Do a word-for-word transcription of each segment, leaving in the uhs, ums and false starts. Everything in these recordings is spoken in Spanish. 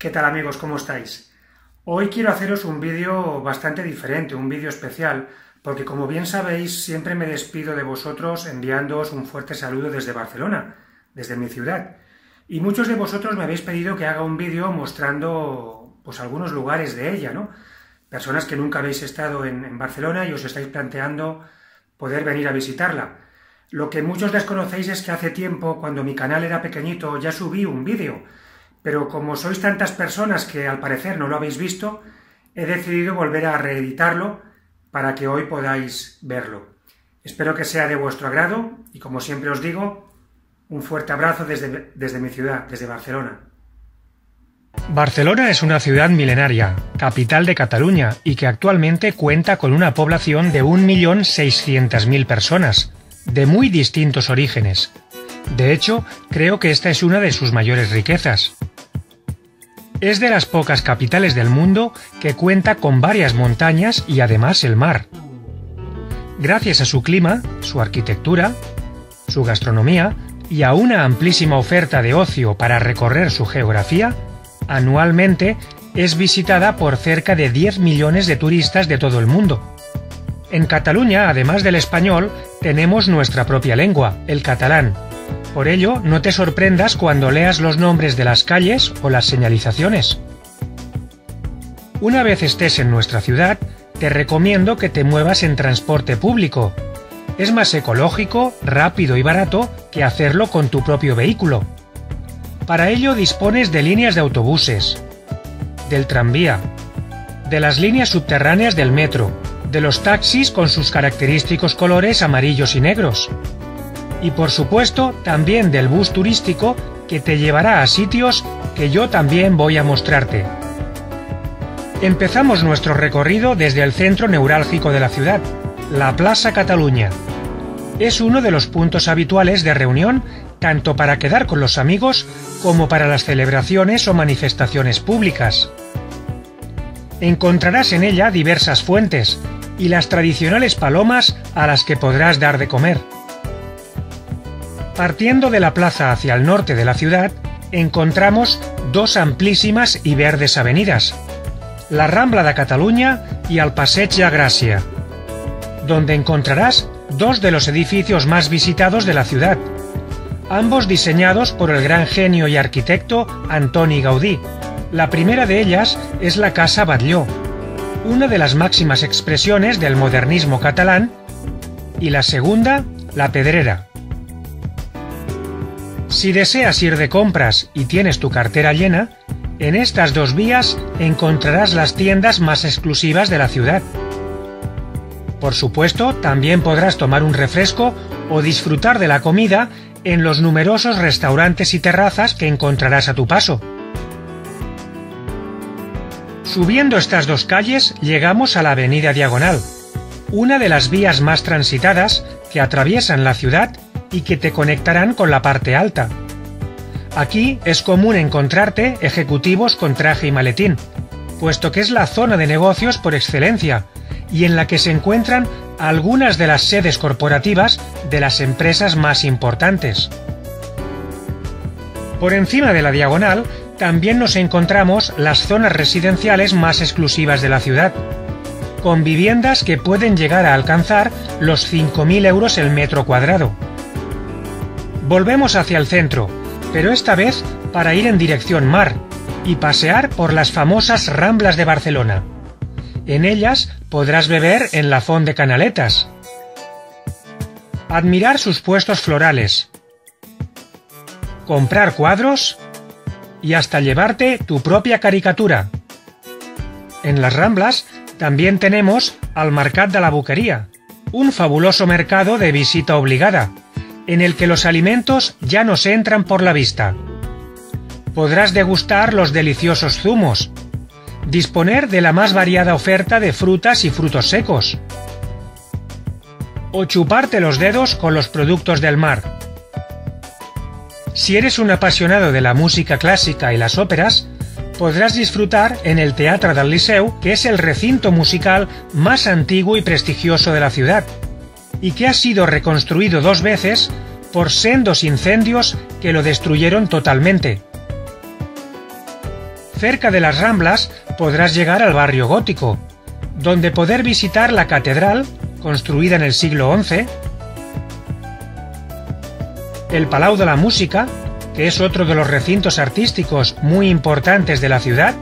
¿Qué tal amigos? ¿Cómo estáis? Hoy quiero haceros un vídeo bastante diferente, un vídeo especial, porque como bien sabéis, siempre me despido de vosotros enviándoos un fuerte saludo desde Barcelona, desde mi ciudad. Y muchos de vosotros me habéis pedido que haga un vídeo mostrando pues algunos lugares de ella, ¿no? Personas que nunca habéis estado en, en Barcelona y os estáis planteando poder venir a visitarla. Lo que muchos desconocéis es que hace tiempo, cuando mi canal era pequeñito, ya subí un vídeo. Pero como sois tantas personas que al parecer no lo habéis visto, he decidido volver a reeditarlo para que hoy podáis verlo. Espero que sea de vuestro agrado y, como siempre os digo, un fuerte abrazo desde, desde mi ciudad, desde Barcelona. Barcelona es una ciudad milenaria, capital de Cataluña y que actualmente cuenta con una población de un millón seiscientas mil personas, de muy distintos orígenes. De hecho, creo que esta es una de sus mayores riquezas. Es de las pocas capitales del mundo que cuenta con varias montañas y además el mar. Gracias a su clima, su arquitectura, su gastronomía y a una amplísima oferta de ocio para recorrer su geografía, anualmente es visitada por cerca de diez millones de turistas de todo el mundo. En Cataluña, además del español, tenemos nuestra propia lengua, el catalán. Por ello, no te sorprendas cuando leas los nombres de las calles o las señalizaciones. Una vez estés en nuestra ciudad, te recomiendo que te muevas en transporte público. Es más ecológico, rápido y barato que hacerlo con tu propio vehículo. Para ello dispones de líneas de autobuses, del tranvía, de las líneas subterráneas del metro, de los taxis con sus característicos colores amarillos y negros. Y por supuesto también del bus turístico que te llevará a sitios que yo también voy a mostrarte. Empezamos nuestro recorrido desde el centro neurálgico de la ciudad, la Plaça Catalunya. Es uno de los puntos habituales de reunión tanto para quedar con los amigos como para las celebraciones o manifestaciones públicas. Encontrarás en ella diversas fuentes y las tradicionales palomas a las que podrás dar de comer. Partiendo de la plaza hacia el norte de la ciudad, encontramos dos amplísimas y verdes avenidas, la Rambla de Catalunya y el Passeig de Gràcia, donde encontrarás dos de los edificios más visitados de la ciudad, ambos diseñados por el gran genio y arquitecto Antoni Gaudí. La primera de ellas es la Casa Batlló, una de las máximas expresiones del modernismo catalán, y la segunda, la Pedrera. Si deseas ir de compras y tienes tu cartera llena, en estas dos vías encontrarás las tiendas más exclusivas de la ciudad. Por supuesto, también podrás tomar un refresco o disfrutar de la comida en los numerosos restaurantes y terrazas que encontrarás a tu paso. Subiendo estas dos calles llegamos a la Avenida Diagonal, una de las vías más transitadas que atraviesan la ciudad y que te conectarán con la parte alta. Aquí es común encontrarte ejecutivos con traje y maletín, puesto que es la zona de negocios por excelencia y en la que se encuentran algunas de las sedes corporativas de las empresas más importantes. Por encima de la Diagonal también nos encontramos las zonas residenciales más exclusivas de la ciudad, con viviendas que pueden llegar a alcanzar los cinco mil euros el metro cuadrado. Volvemos hacia el centro, pero esta vez para ir en dirección mar y pasear por las famosas Ramblas de Barcelona. En ellas podrás beber en la Font de Canaletas, admirar sus puestos florales, comprar cuadros y hasta llevarte tu propia caricatura. En las Ramblas también tenemos al Mercat de la Boqueria, un fabuloso mercado de visita obligada, en el que los alimentos ya nos entran por la vista. Podrás degustar los deliciosos zumos, disponer de la más variada oferta de frutas y frutos secos, o chuparte los dedos con los productos del mar. Si eres un apasionado de la música clásica y las óperas, podrás disfrutar en el Teatre del Liceu, que es el recinto musical más antiguo y prestigioso de la ciudad, y que ha sido reconstruido dos veces por sendos incendios que lo destruyeron totalmente. Cerca de las Ramblas podrás llegar al barrio gótico, donde poder visitar la catedral, construida en el siglo once, el Palau de la Música, que es otro de los recintos artísticos muy importantes de la ciudad,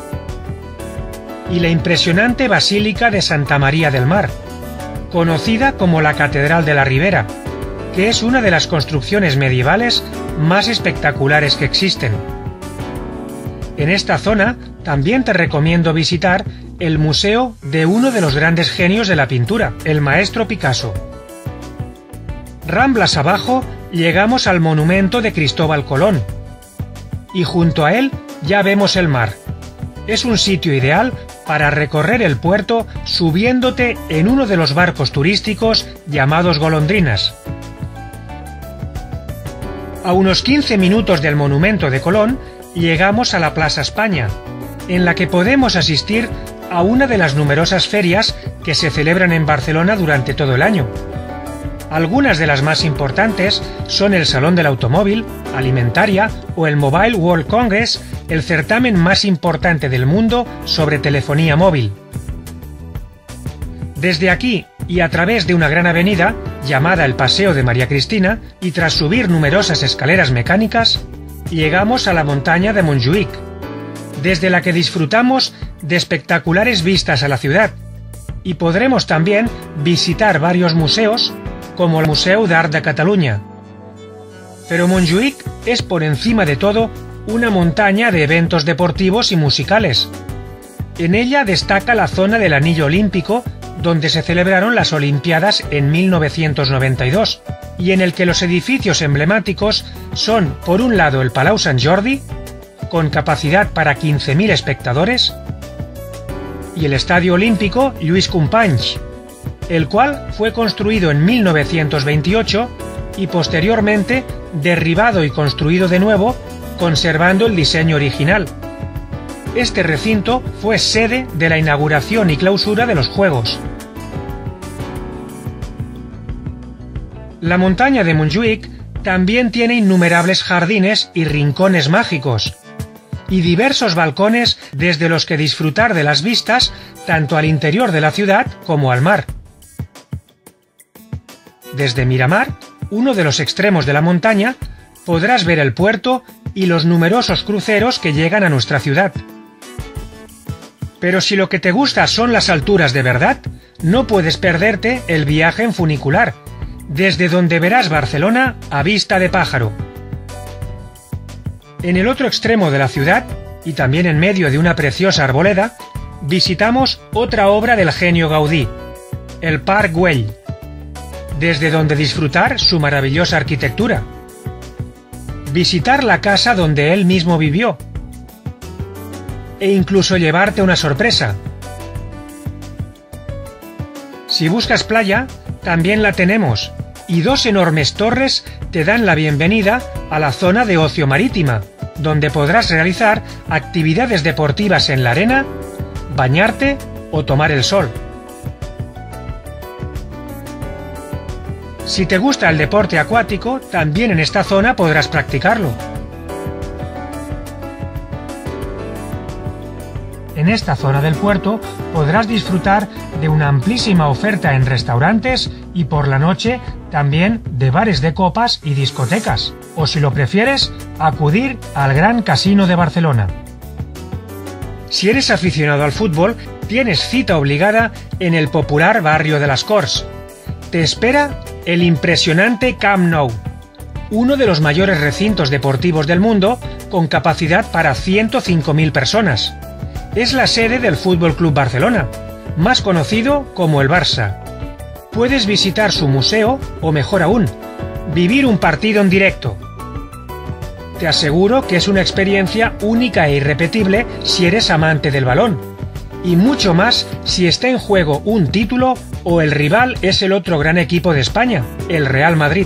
y la impresionante Basílica de Santa María del Mar, conocida como la Catedral de la Ribera, que es una de las construcciones medievales más espectaculares que existen. En esta zona también te recomiendo visitar el museo de uno de los grandes genios de la pintura, el maestro Picasso. Ramblas abajo llegamos al monumento de Cristóbal Colón, y junto a él ya vemos el mar. Es un sitio ideal para recorrer el puerto subiéndote en uno de los barcos turísticos llamados golondrinas. A unos quince minutos del monumento de Colón llegamos a la Plaza España, en la que podemos asistir a una de las numerosas ferias que se celebran en Barcelona durante todo el año. Algunas de las más importantes son el Salón del Automóvil, Alimentaria o el Mobile World Congress, el certamen más importante del mundo sobre telefonía móvil. Desde aquí y a través de una gran avenida llamada el Paseo de María Cristina y tras subir numerosas escaleras mecánicas, llegamos a la montaña de Montjuïc, desde la que disfrutamos de espectaculares vistas a la ciudad, y podremos también visitar varios museos como el Museu d'Art de Catalunya. Pero Montjuïc es por encima de todo una montaña de eventos deportivos y musicales. En ella destaca la zona del Anillo Olímpico, donde se celebraron las Olimpiadas en mil novecientos noventa y dos, y en el que los edificios emblemáticos son, por un lado, el Palau Sant Jordi, con capacidad para quince mil espectadores, y el Estadio Olímpico Lluís Companys, el cual fue construido en mil novecientos veintiocho y posteriormente derribado y construido de nuevo, conservando el diseño original. Este recinto fue sede de la inauguración y clausura de los Juegos. La montaña de Montjuïc también tiene innumerables jardines y rincones mágicos, y diversos balcones desde los que disfrutar de las vistas tanto al interior de la ciudad como al mar. Desde Miramar, uno de los extremos de la montaña, podrás ver el puerto y los numerosos cruceros que llegan a nuestra ciudad. Pero si lo que te gusta son las alturas de verdad, no puedes perderte el viaje en funicular, desde donde verás Barcelona a vista de pájaro. En el otro extremo de la ciudad, y también en medio de una preciosa arboleda, visitamos otra obra del genio Gaudí, el Parc Güell, desde donde disfrutar su maravillosa arquitectura, visitar la casa donde él mismo vivió, e incluso llevarte una sorpresa. Si buscas playa, también la tenemos, y dos enormes torres te dan la bienvenida a la zona de ocio marítima, donde podrás realizar actividades deportivas en la arena, bañarte o tomar el sol. Si te gusta el deporte acuático, también en esta zona podrás practicarlo. En esta zona del puerto podrás disfrutar de una amplísima oferta en restaurantes y por la noche también de bares de copas y discotecas, o si lo prefieres, acudir al Gran Casino de Barcelona. Si eres aficionado al fútbol, tienes cita obligada en el popular barrio de las Corts. Te espera el impresionante Camp Nou, uno de los mayores recintos deportivos del mundo con capacidad para ciento cinco mil personas. Es la sede del Fútbol Club Barcelona, más conocido como el Barça. Puedes visitar su museo o, mejor aún, vivir un partido en directo. Te aseguro que es una experiencia única e irrepetible si eres amante del balón, y mucho más si está en juego un título o el rival es el otro gran equipo de España, el Real Madrid.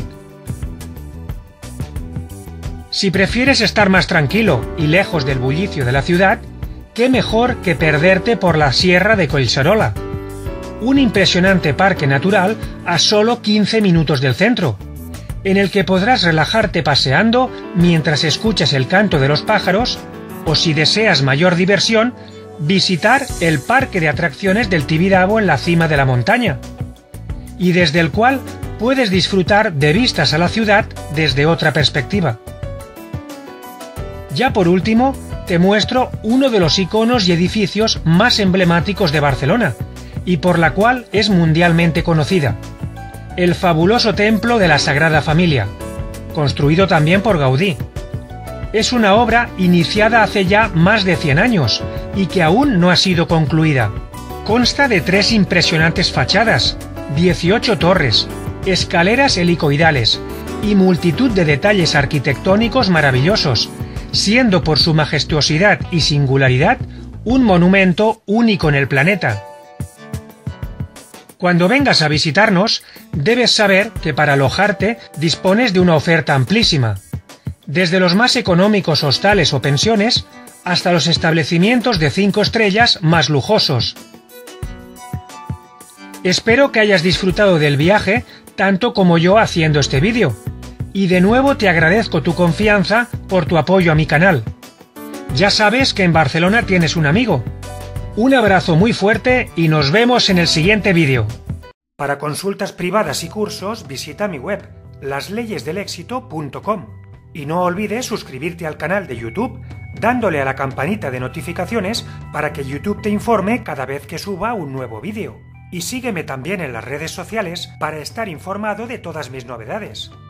Si prefieres estar más tranquilo y lejos del bullicio de la ciudad, qué mejor que perderte por la Sierra de Collserola, un impresionante parque natural a solo quince minutos del centro, en el que podrás relajarte paseando mientras escuchas el canto de los pájaros o si deseas mayor diversión, visitar el parque de atracciones del Tibidabo en la cima de la montaña, y desde el cual puedes disfrutar de vistas a la ciudad desde otra perspectiva. Ya por último, te muestro uno de los iconos y edificios más emblemáticos de Barcelona, y por la cual es mundialmente conocida: el fabuloso Templo de la Sagrada Familia, construido también por Gaudí. Es una obra iniciada hace ya más de cien años y que aún no ha sido concluida. Consta de tres impresionantes fachadas, dieciocho torres, escaleras helicoidales y multitud de detalles arquitectónicos maravillosos, siendo por su majestuosidad y singularidad un monumento único en el planeta. Cuando vengas a visitarnos, debes saber que para alojarte dispones de una oferta amplísima, desde los más económicos hostales o pensiones hasta los establecimientos de cinco estrellas más lujosos. Espero que hayas disfrutado del viaje tanto como yo haciendo este vídeo, y de nuevo te agradezco tu confianza por tu apoyo a mi canal. Ya sabes que en Barcelona tienes un amigo. Un abrazo muy fuerte y nos vemos en el siguiente vídeo. Para consultas privadas y cursos, visita mi web, las leyes del éxito punto com. Y no olvides suscribirte al canal de YouTube dándole a la campanita de notificaciones para que YouTube te informe cada vez que suba un nuevo vídeo. Y sígueme también en las redes sociales para estar informado de todas mis novedades.